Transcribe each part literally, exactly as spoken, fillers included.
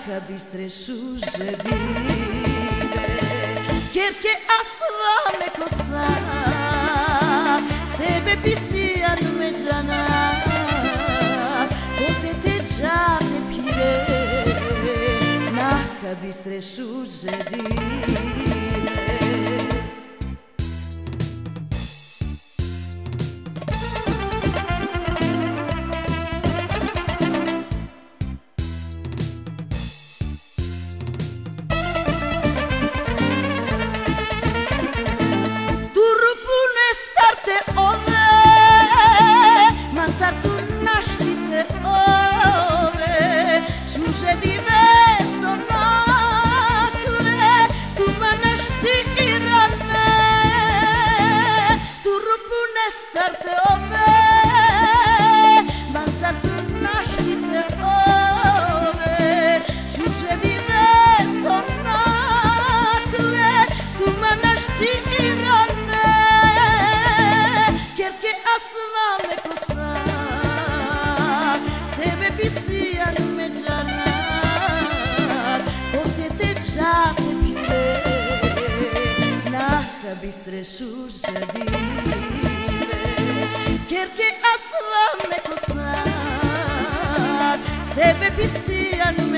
Naka bistre sužedire, kerke asla me kosa, sebe pisian me jana, pote te jane pire, naka bistre sužedire. Bistre sužedire, kerke asla me kosat, sebe pisian me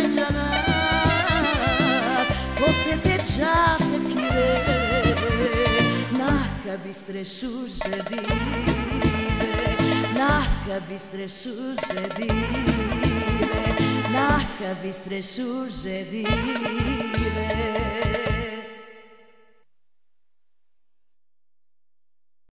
janat, pote te jate pire, naka bistre sužedire, naka bistre sužedire, naka bistre sužedire.